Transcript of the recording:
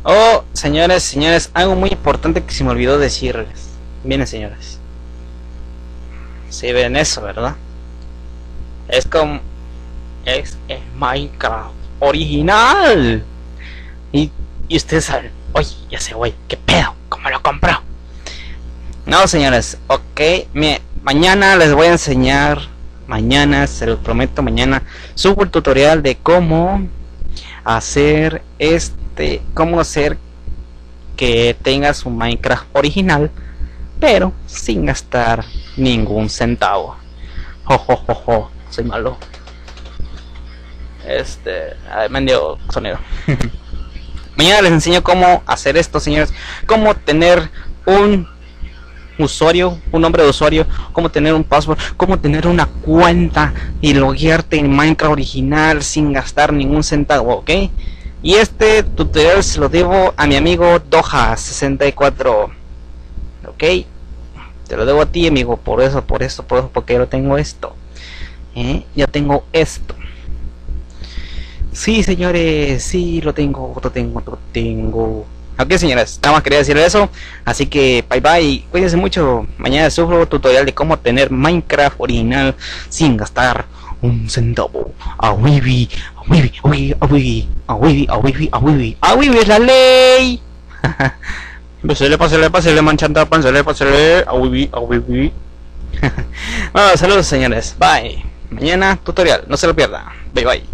Oh, señores, algo muy importante que se me olvidó decirles. Miren, señores. Si ven eso, ¿verdad? Es como... Es el Minecraft original. Y ustedes saben, oye, ya sé, güey, ¿qué pedo? ¿Cómo lo compró? No, señores, ok, mañana les voy a enseñar, mañana, se los prometo, mañana subo el tutorial de cómo hacer cómo hacer que tenga su Minecraft original, pero sin gastar ningún centavo. Jo, soy malo. Me dio sonido. Mañana les enseño cómo hacer esto, señores, cómo tener un usuario, un nombre de usuario, cómo tener un password, cómo tener una cuenta y loguearte en Minecraft original sin gastar ningún centavo, ¿ok? Y este tutorial se lo debo a mi amigo Doha64, ¿ok? Te lo debo a ti, amigo, por eso, porque yo tengo esto, ya tengo esto. Sí, señores, sí, lo tengo. Ok, señores, nada más quería decir eso. Así que bye bye, cuídense mucho. Mañana subo tutorial de cómo tener Minecraft original sin gastar un centavo. A Wibi es la ley. Pásale, manchanta, pásale, a Wibi. Bueno, saludos, señores, bye. Mañana tutorial, no se lo pierda. Bye bye.